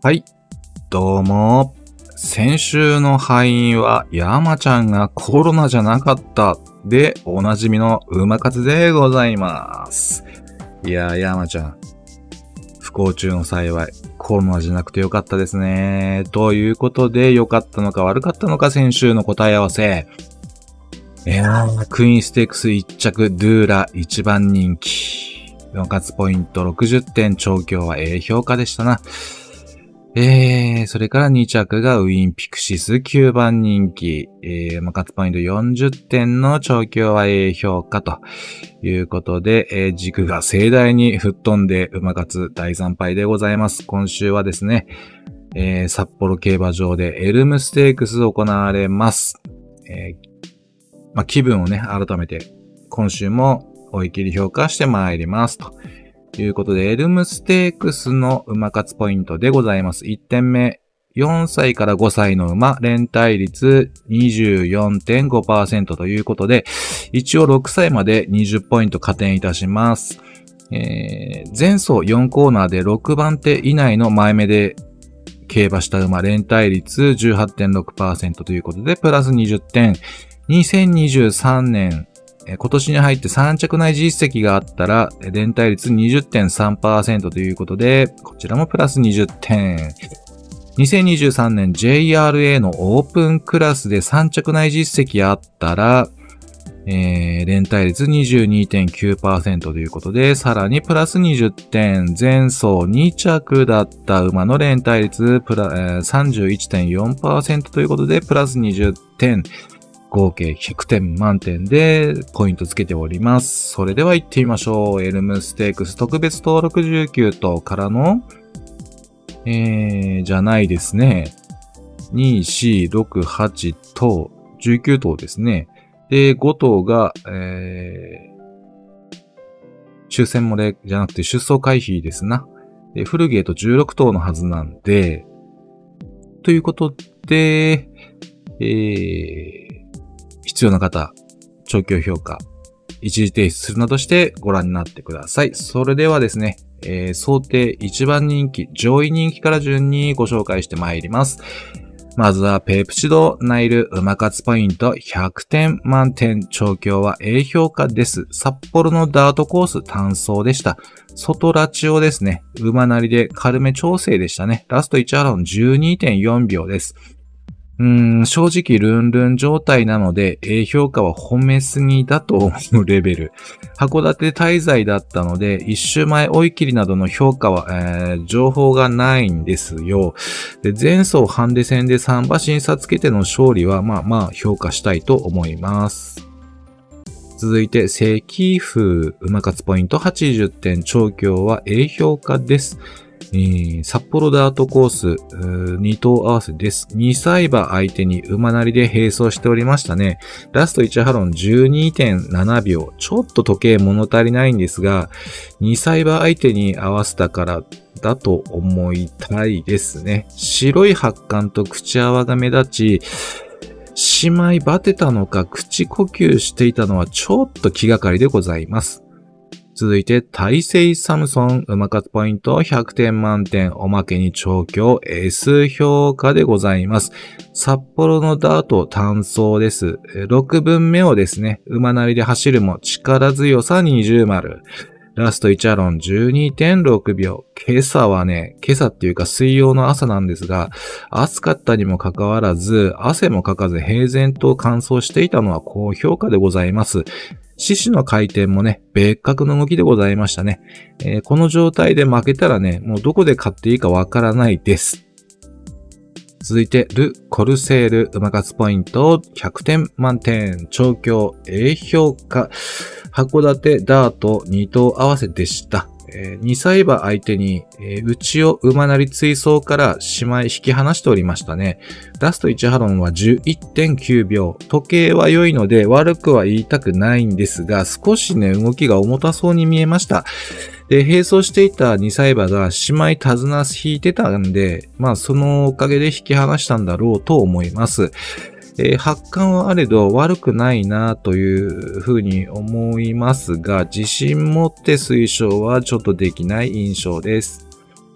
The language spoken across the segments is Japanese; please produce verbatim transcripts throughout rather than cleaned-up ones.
はい、どうも。先週の敗因は山ちゃんがコロナじゃなかったでおなじみの馬活でございます。いやー山ちゃん、不幸中の幸い、コロナじゃなくてよかったですね。ということで良かったのか悪かったのか先週の答え合わせ。いやー、クイーンステークスいっ着ドゥーラいちばん人気。馬活ポイントろくじゅってん、調教は A 評価でしたな。えー、それからに着がウィンピクシスきゅうばん人気、えー、馬活ポイントよんじゅってんの調教は A 評価ということで、えー、軸が盛大に吹っ飛んで馬活大惨敗でございます。今週はですね、えー、札幌競馬場でエルムステークス行われます。えー、まあ、気分をね、改めて今週も追い切り評価してまいりますと。ということで、エルムステークスの馬活ポイントでございます。いってんめ、よんさいからごさいの馬、連帯率 にじゅうよんてんごパーセント ということで、一応ろくさいまでにじゅっポイント加点いたします。えー、前走よんコーナーでろくばん手以内の前目で競馬した馬、連帯率 じゅうはちてんろくパーセント ということで、プラスにじゅってん。にせんにじゅうさんねん、今年に入ってさん着内実績があったら、連帯率 にじゅってんさんパーセント ということで、こちらもプラスにじゅってん。にせんにじゅうさんねん ジェイアールエー のオープンクラスでさん着内実績あったら、えー、連帯率 にじゅうにてんきゅうパーセント ということで、さらにプラスにじゅってん。前走に着だった馬の連帯率プラ、えー、さんじゅういってんよんパーセント ということで、プラスにじゅってん。合計ひゃくてん満点でポイントつけております。それでは行ってみましょう。エルムステークス特別登録じゅうきゅう頭からの、えー、じゃないですね。に、よん、ろく、はち頭、じゅうきゅう頭ですね。で、ご頭が、えー、抽選漏れじゃなくて出走回避ですな。で、フルゲートじゅうろく頭のはずなんで、ということで、えー、必要な方、調教評価、一時提出するなどしてご覧になってください。それではですね、えー、想定いちばん人気、上位人気から順にご紹介してまいります。まずはペプチドナイル馬活ポイントひゃくてん満点、調教は A 評価です。札幌のダートコース単走でした。外ラチオですね。馬なりで軽め調整でしたね。ラストいちハロン じゅうにてんよんびょうです。うーん、正直ルンルン状態なので A 評価は褒めすぎだと思うレベル。函館滞在だったので一周前追い切りなどの評価は、えー、情報がないんですよ。で、前走ハンデ戦でさん馬審査つけての勝利はまあまあ評価したいと思います。続いて、関風馬活ポイントはちじゅってん、調教は A 評価です。えー、札幌ダートコースに頭合わせです。にさい馬相手に馬なりで並走しておりましたね。ラストいちハロン じゅうにてんななびょう。ちょっと時計物足りないんですが、にさい馬相手に合わせたからだと思いたいですね。白い発汗と口泡が目立ち、姉妹バテたのか口呼吸していたのはちょっと気がかりでございます。続いて、大成サムソン馬活ポイントひゃくてん満点、おまけに調教 S 評価でございます。札幌のダート単走です。ろくぶんめをですね、馬なりで走るも力強さにじゅう丸。ラストいちハロン じゅうにてんろくびょう。今朝はね、今朝っていうか水曜の朝なんですが、暑かったにもかかわらず、汗もかかず平然と乾燥していたのは高評価でございます。獅子の回転もね、別格の動きでございましたね。えー、この状態で負けたらね、もうどこで勝っていいかわからないです。続いて、ル・コルセール馬活ポイントひゃくてん満点、調教 A 評価、函館ダートに頭合わせでした。えー、にさい馬相手に、えー、内を馬なり追走から姉妹引き離しておりましたね。ラストいちハロンは じゅういってんきゅうびょう。時計は良いので悪くは言いたくないんですが、少しね、動きが重たそうに見えました。で、並走していたにさい馬が姉妹手綱引いてたんで、まあそのおかげで引き離したんだろうと思います。えー、発汗はあれど悪くないなというふうに思いますが、自信持って推奨はちょっとできない印象です。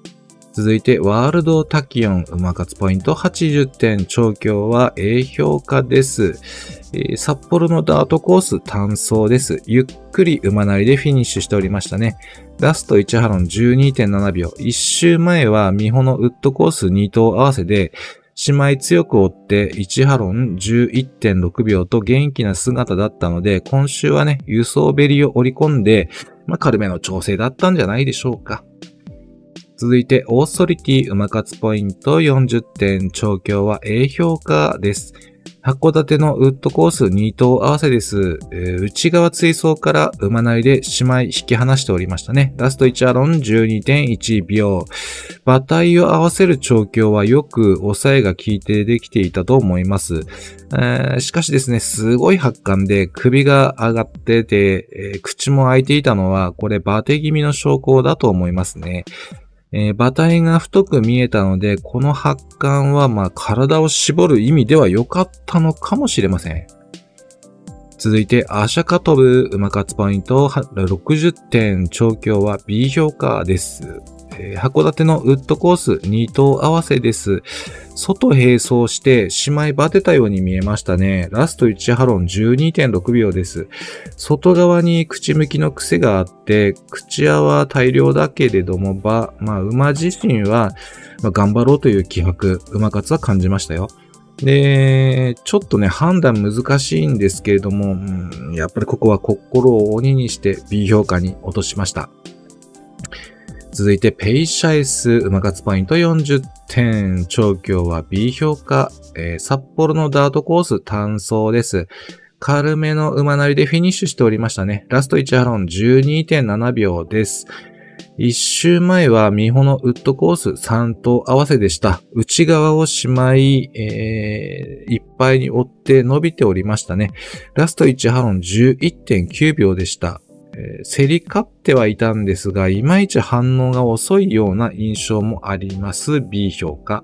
続いて、ワールドタキオン、馬勝ポイントはちじゅってん、調教は A 評価です。えー、札幌のダートコース単走です。ゆっくり馬なりでフィニッシュしておりましたね。ラストいちハロン じゅうにてんななびょう。いっ周前は美穂のウッドコースに頭合わせで、姉妹強く追っていちハロン じゅういってんろくびょうと元気な姿だったので、今週はね、輸送ベリを織り込んで、まあ、軽めの調整だったんじゃないでしょうか。続いて、オーソリティ馬勝ポイントよんじゅってん、調教は A 評価です。函館のウッドコースに頭合わせです。えー、内側追走から馬なりで姉妹引き離しておりましたね。ラストいちハロン じゅうにてんいちびょう。馬体を合わせる調教はよく抑えが効いてできていたと思います。えー、しかしですね、すごい発汗で首が上がってて、えー、口も開いていたのは、これ馬手気味の証拠だと思いますね。えー、馬体が太く見えたので、この発汗はまあ体を絞る意味では良かったのかもしれません。続いて、アシャカ飛ぶ馬勝ポイントろくじゅってん、調教は B 評価です。えー、函館のウッドコースに頭合わせです。外並走して姉妹バテたように見えましたね。ラストいちハロン じゅうにてんろくびょうです。外側に口向きの癖があって、口輪は大量だけれども、ば、まあ、馬自身は、まあ、頑張ろうという気迫、馬勝は感じましたよ。で、ちょっとね、判断難しいんですけれども、うん、やっぱりここは心を鬼にして B 評価に落としました。続いて、ペイシャイス、馬勝ポイントよんじゅってん、調教は B 評価、えー、札幌のダートコース単走です。軽めの馬なりでフィニッシュしておりましたね。ラストいちハロン じゅうにてんななびょうです。一周前は美穂のウッドコースさん頭合わせでした。内側をしまい、えー、いっぱいに追って伸びておりましたね。ラストいちハロン じゅういってんきゅうびょうでした。えー、競り勝ってはいたんですが、いまいち反応が遅いような印象もあります。B 評価。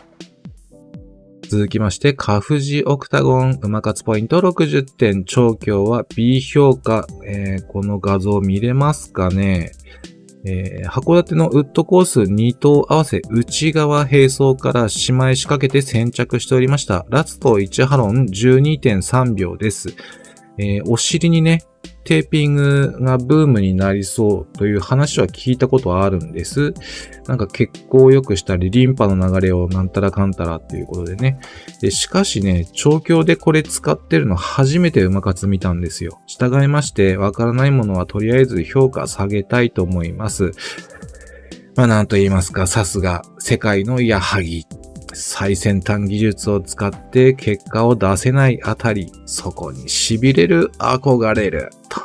続きまして、カフジオクタゴン馬勝ポイントろくじゅってん、調教は B 評価。えー、この画像見れますかね。えー、函館のウッドコースに頭合わせ内側並走から姉妹仕掛けて先着しておりました。ラストいちハロン じゅうにてんさんびょうです。えー、お尻にね、テーピングがブームになりそうという話は聞いたことはあるんです。なんか血行を良くしたり、リンパの流れをなんたらかんたらっていうことでね。でしかしね、調教でこれ使ってるの初めて馬勝見たんですよ。従いまして、わからないものはとりあえず評価下げたいと思います。まあなんと言いますか、さすが世界の矢作。最先端技術を使って結果を出せないあたり、そこに痺れる、憧れる、と。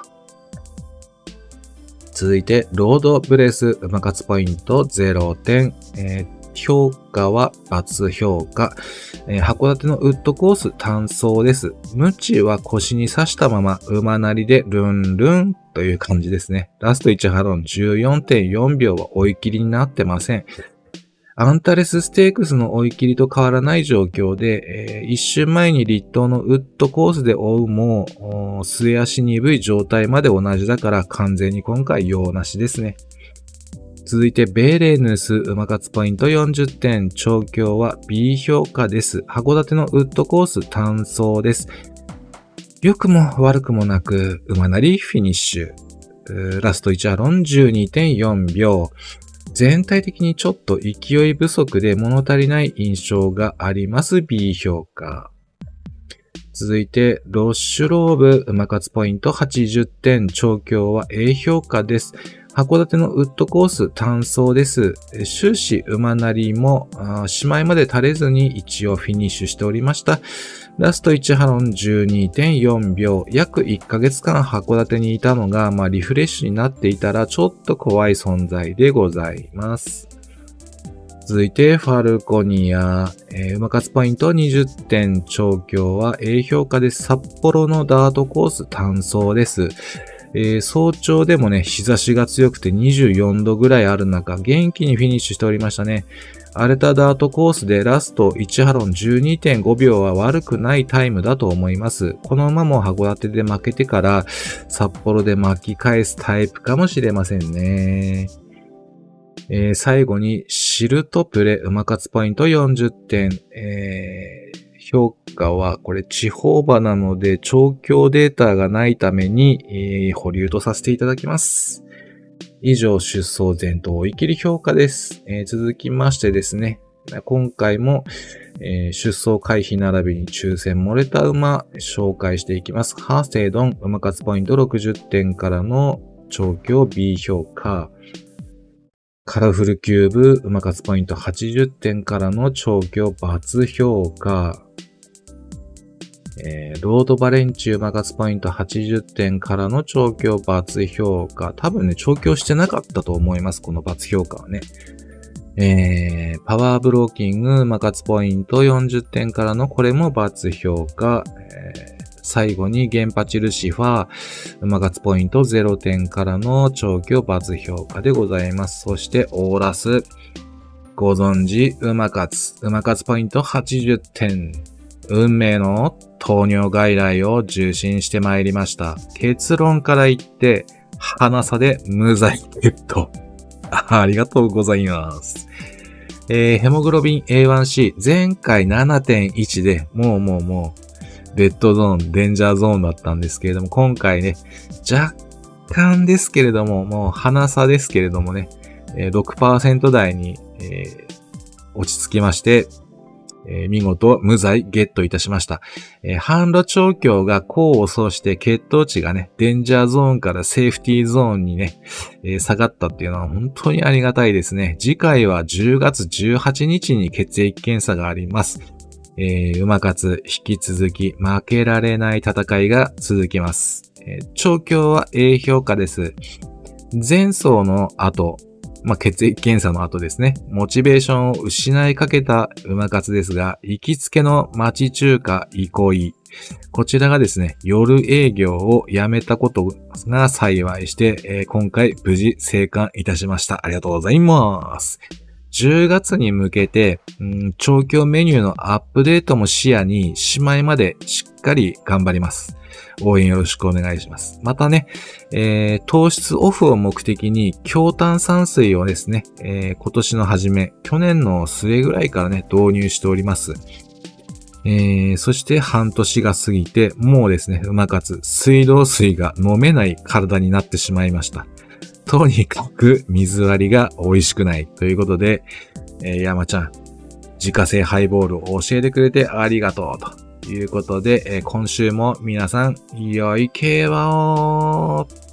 続いて、ロードブレス馬勝ポイントゼロてん、えー、評価は×評価、えー、函館のウッドコース単走です。ムチは腰に刺したまま馬なりでルンルンという感じですね。ラストいちハロン じゅうよんてんよんびょうは追い切りになってません。アンタレスステークスの追い切りと変わらない状況で、えー、一周前に立東のウッドコースで追うも、末足鈍い状態まで同じだから完全に今回用なしですね。続いて、ベーレーヌス馬勝ポイントよんじゅってん、調教は B 評価です。函館のウッドコース単走です。良くも悪くもなく、馬なりフィニッシュ。ラストいちハロン じゅうにてんよんびょう。全体的にちょっと勢い不足で物足りない印象があります。B 評価。続いて、ロッシュローブ馬勝ポイントはちじゅってん、調教は A 評価です。函館のウッドコース単走です。終始馬なりもしまいまで垂れずに一応フィニッシュしておりました。ラストいちハロン じゅうにてんよんびょう。約いっかげつかん函館にいたのが、まあリフレッシュになっていたらちょっと怖い存在でございます。続いて、ファルコニア。えー、馬勝ポイントにじゅってん、調教は A 評価です。札幌のダートコース単走です。えー、早朝でもね、日差しが強くてにじゅうよんどぐらいある中、元気にフィニッシュしておりましたね。荒れたダートコースでラストいちハロン じゅうにてんごびょうは悪くないタイムだと思います。この馬も函館で負けてから札幌で巻き返すタイプかもしれませんね。えー、最後にチルとプレ、うまかつポイントよんじゅってん。えー、評価は、これ地方馬なので、調教データがないために、えー、保留とさせていただきます。以上、出走前頭追い切り評価です。えー、続きましてですね、今回も、えー、出走回避並びに抽選漏れた馬紹介していきます。ハーセイドン、うまかつポイントろくじゅってんからの調教 B 評価。カラフルキューブ、うまかつポイントはちじゅってんからの調教×評価。えー、ロードバレンチュー、うまかつポイントはちじゅってんからの調教×評価。多分ね、調教してなかったと思います。この×評価はね。えー、パワーブローキング、うまかつポイントよんじゅってんからのこれも×評価。えー、最後にゲンパチルシファー、うまかつポイントゼロてんからの調教×評価でございます。そしてオーラス、ご存知、うまかつ、うまかつポイントはちじゅってん。運命の糖尿外来を受診してまいりました。結論から言って、鼻差で無罪ゲット。ありがとうございます。えー、ヘモグロビン エーワンシー、前回 ななてんいち で、もうもうもう、レッドゾーン、デンジャーゾーンだったんですけれども、今回ね、若干ですけれども、もう鼻差ですけれどもね、ろくパーセント 台に、えー、落ち着きまして、えー、見事無罪ゲットいたしました。えー、販路調教が功を奏して血糖値がね、デンジャーゾーンからセーフティーゾーンにね、えー、下がったっていうのは本当にありがたいですね。次回はじゅうがつじゅうはちにちに血液検査があります。えー、馬勝引き続き負けられない戦いが続きます。えー、調教は A 評価です。前走の後、まあ、血液検査の後ですね。モチベーションを失いかけた馬勝ですが、行きつけの町中華憩い。こちらがですね、夜営業をやめたことが幸いして、えー、今回無事生還いたしました。ありがとうございます。じゅうがつに向けて、うん、調教メニューのアップデートも視野に、しまいまでしっかり頑張ります。応援よろしくお願いします。またね、えー、糖質オフを目的に強炭酸水をですね、えー、今年の初め、去年の末ぐらいからね、導入しております。えー、そして半年が過ぎて、もうですね、馬勝、水道水が飲めない体になってしまいました。とにかく水割りが美味しくないということで、えー、山ちゃん、自家製ハイボールを教えてくれてありがとうということで、えー、今週も皆さん良い競馬を。